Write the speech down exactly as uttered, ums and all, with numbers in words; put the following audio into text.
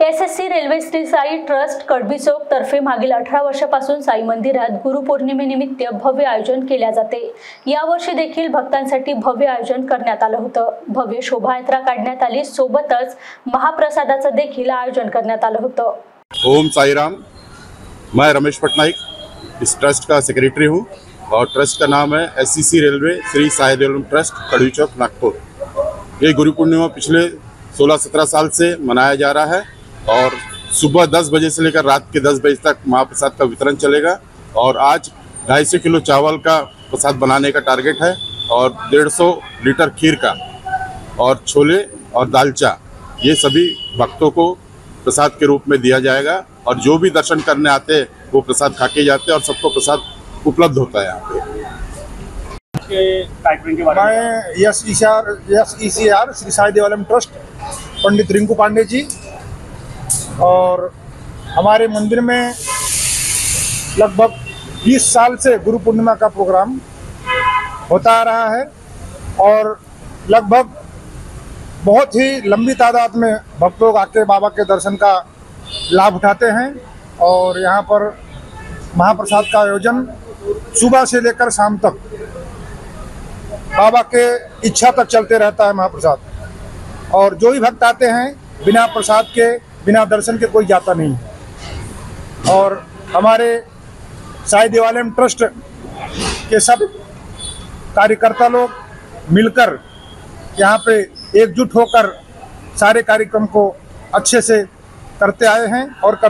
SSC railway Shri Sai trust Kadbi Chowk तर्फे मागील अठरा वर्षापासून साई मंदिरात गुरुपौर्णिमेनिमित्त भव्य आयोजन केले जाते। यावर्षी देखील भक्तांसाठी भव्य आयोजन करण्यात आलं होतं। भव्य शोभायात्रा काढण्यात आली, सोबतच महाप्रसादाचं देखील आयोजन करण्यात आलं होतं। ओम साई राम। मैं रमेश पटनायक इस ट्रस्ट का सेक्रेटरी हूँ और ट्रस्ट का नाम है SSC railway Shri Sai trust Kadbi Chowk Nagpur. ये गुरु पूर्णिमा पिछले सोलह सत्रह साल से मनाया जा रहा है और सुबह दस बजे से लेकर रात के दस बजे तक महाप्रसाद का वितरण चलेगा। और आज ढाई सौ किलो चावल का प्रसाद बनाने का टारगेट है और डेढ़ सौ लीटर खीर का और छोले और दालचा ये सभी भक्तों को प्रसाद के रूप में दिया जाएगा। और जो भी दर्शन करने आते हैं वो प्रसाद खा के जाते हैं और सबको प्रसाद उपलब्ध होता है यहाँ पे। मैं S E C R S E C R Shri Sai Devalayam trust Pandit Rinku Pandey ji, और हमारे मंदिर में लगभग बीस साल से गुरु पूर्णिमा का प्रोग्राम होता आ रहा है और लगभग बहुत ही लंबी तादाद में भक्त लोग आके बाबा के दर्शन का लाभ उठाते हैं। और यहाँ पर महाप्रसाद का आयोजन सुबह से लेकर शाम तक बाबा के इच्छा तक चलते रहता है महाप्रसाद। और जो भी भक्त आते हैं बिना प्रसाद के, बिना दर्शन के कोई जाता नहीं है। और हमारे साई देवालयम ट्रस्ट के सब कार्यकर्ता लोग मिलकर यहाँ पे एकजुट होकर सारे कार्यक्रम को अच्छे से करते आए हैं और कर